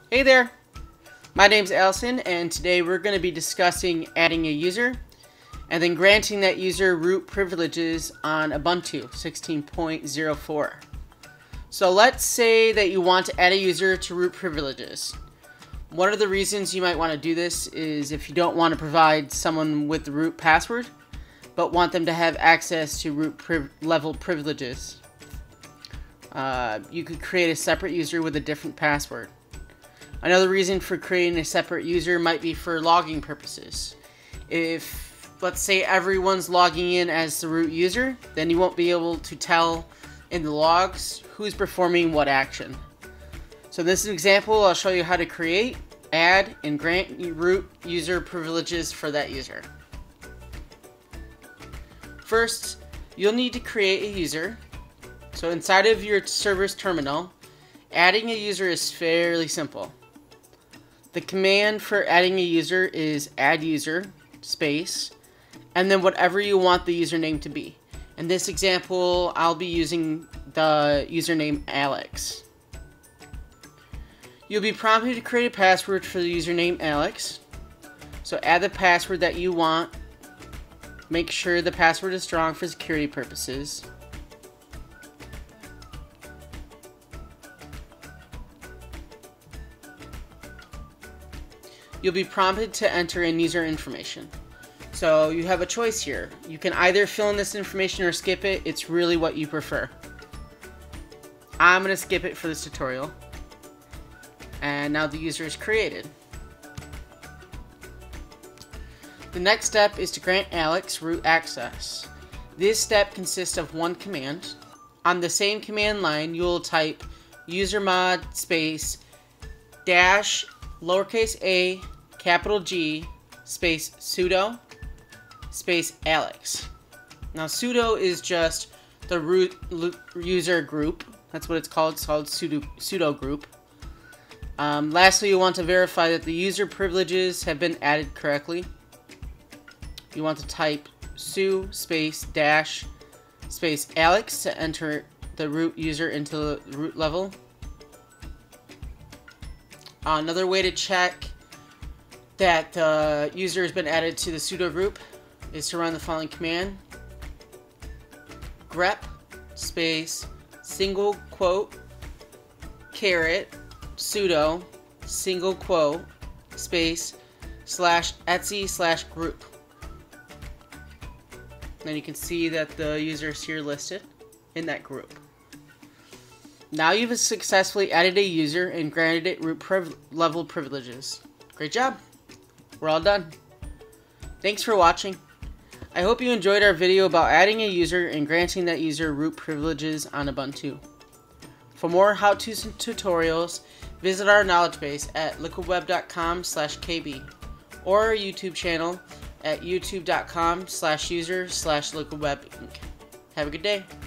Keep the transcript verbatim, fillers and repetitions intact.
Hey there, my name's Alison, and today we're going to be discussing adding a user and then granting that user root privileges on Ubuntu sixteen point oh four. So let's say that you want to add a user to root privileges. One of the reasons you might want to do this is if you don't want to provide someone with the root password, but want them to have access to root priv level privileges. Uh, you could create a separate user with a different password. Another reason for creating a separate user might be for logging purposes. If, let's say, everyone's logging in as the root user, then you won't be able to tell in the logs who's performing what action. So in this example, I'll show you how to create, add, and grant root user privileges for that user. First, you'll need to create a user. So inside of your server's terminal, adding a user is fairly simple. The command for adding a user is add user space and then whatever you want the username to be. In this example, I'll be using the username Alex. You'll be prompted to create a password for the username Alex. So add the password that you want. Make sure the password is strong for security purposes. You'll be prompted to enter in user information. So you have a choice here. You can either fill in this information or skip it. It's really what you prefer. I'm going to skip it for this tutorial. And now the user is created. The next step is to grant Alex root access. This step consists of one command. On the same command line, you'll type usermod space dash lowercase a capital G space sudo space Alex. Now sudo is just the root user group. That's what it's called. It's called sudo, sudo group. Um, lastly, you want to verify that the user privileges have been added correctly. You want to type su space dash space Alex to enter the root user into the root level. Uh, another way to check that the user has been added to the sudo group is to run the following command: grep space single quote caret sudo single quote space slash etsy slash group. Then you can see that the user is here listed in that group. Now you've successfully added a user and granted it root priv level privileges. Great job! We're all done. Thanks for watching. I hope you enjoyed our video about adding a user and granting that user root privileges on Ubuntu. For more how-to tutorials, visit our knowledge base at liquid web dot com slash K B or our YouTube channel at youtube dot com slash user slash liquid web inc. Have a good day.